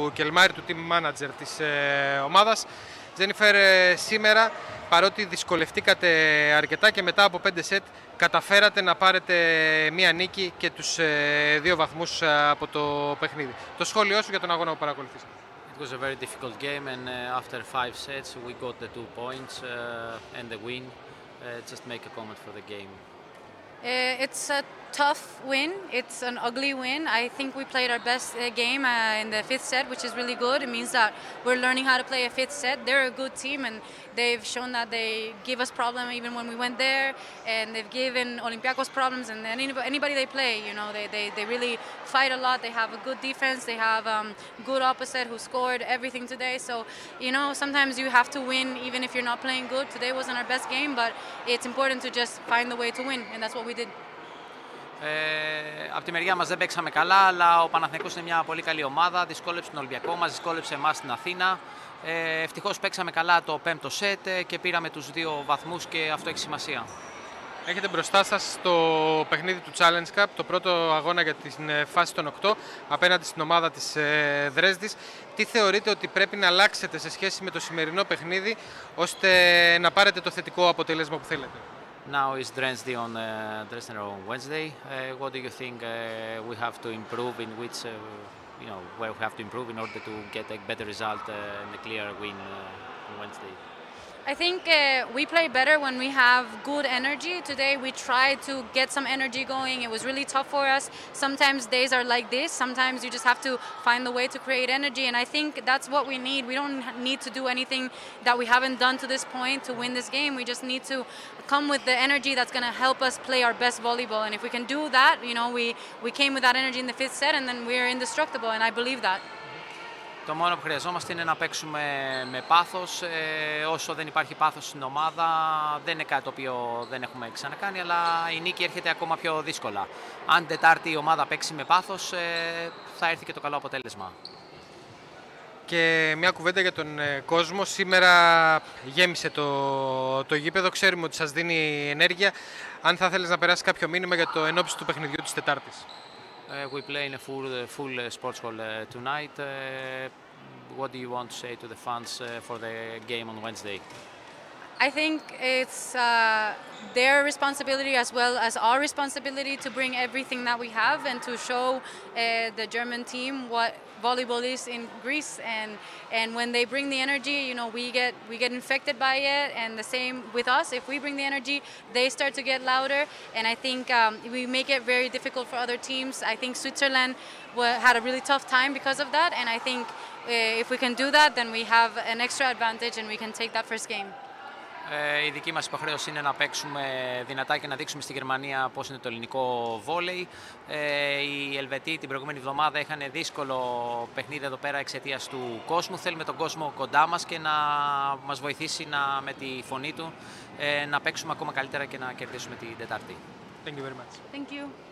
του Κελμάρη, του team manager της ομάδας. Τζένιφερ, σήμερα παρότι δυσκολευτήκατε αρκετά και μετά από 5 σετ καταφέρατε να πάρετε μία νίκη και τους 2 βαθμούς από το παιχνίδι. Το σχόλιο σου για τον αγώνα που παρακολουθήσατε. It was a very difficult game, and after 5 sets we got the 2 points and the win. Just make a comment for the game. It's a tough win. It's an ugly win. I think we played our best game in the 5th set, which is really good. It means that we're learning how to play a 5th set. They're a good team, and they've shown that they give us problems even when we went there, and they've given Olympiacos problems, and anybody they play, you know, they really fight a lot. They have a good defense. They have good opposite who scored everything today. So, you know, sometimes you have to win even if you're not playing good. Today wasn't our best game, but it's important to just find the way to win, and that's what we did. Από τη μεριά μας δεν παίξαμε καλά, αλλά ο Παναθηναϊκός είναι μια πολύ καλή ομάδα. Δυσκόλεψε τον Ολυμπιακό μας, δυσκόλεψε εμάς στην Αθήνα. Ευτυχώς παίξαμε καλά το 5ο σετ και πήραμε τους 2 βαθμούς και αυτό έχει σημασία. Έχετε μπροστά σας το παιχνίδι του Challenge Cup, το πρώτο αγώνα για την φάση των 8 απέναντι στην ομάδα της Δρέσδης. Τι θεωρείτε ότι πρέπει να αλλάξετε σε σχέση με το σημερινό παιχνίδι ώστε να πάρετε το θετικό αποτέλεσμα που θέλετε? Now is Dresden on Wednesday. What do you think we have to improve in which, where we have to improve in order to get a better result and a clear win on Wednesday? I think we play better when we have good energy. Today we tried to get some energy going. It was really tough for us. Sometimes days are like this. Sometimes you just have to find the way to create energy, and I think that's what we need. We don't need to do anything that we haven't done to this point to win this game. We just need to come with the energy that's going to help us play our best volleyball, and if we can do that, you know, we came with that energy in the 5th set, and then we're indestructible, and I believe that. Το μόνο που χρειαζόμαστε είναι να παίξουμε με πάθος. Όσο δεν υπάρχει πάθος στην ομάδα, δεν είναι κάτι το οποίο δεν έχουμε ξανακάνει, αλλά η νίκη έρχεται ακόμα πιο δύσκολα. Αν Τετάρτη η ομάδα παίξει με πάθος, θα έρθει και το καλό αποτέλεσμα. Και μια κουβέντα για τον κόσμο. Σήμερα γέμισε το γήπεδο. Ξέρουμε ότι σας δίνει ενέργεια. Αν θα θέλεις να περάσεις κάποιο μήνυμα για το ενόψει του παιχνιδιού της Τετάρτης. We play in a full sports hall tonight. What do you want to say to the fans for the game on Wednesday? I think it's their responsibility as well as our responsibility to bring everything that we have and to show the German team what volleyball is in Greece, and when they bring the energy, you know, we get infected by it, and the same with us. If we bring the energy, they start to get louder, and I think we make it very difficult for other teams. I think Switzerland had a really tough time because of that, and I think if we can do that, then we have an extra advantage and we can take that first game. Η δική μας υποχρέωση είναι να παίξουμε δυνατά και να δείξουμε στη Γερμανία πώς είναι το ελληνικό βόλεϊ. Οι Ελβετοί την προηγούμενη εβδομάδα είχαν δύσκολο παιχνίδι εδώ πέρα εξαιτίας του κόσμου. Θέλουμε τον κόσμο κοντά μας και να μας βοηθήσει με τη φωνή του να παίξουμε ακόμα καλύτερα και να κερδίσουμε την Τετάρτη. Thank you very much. Thank you.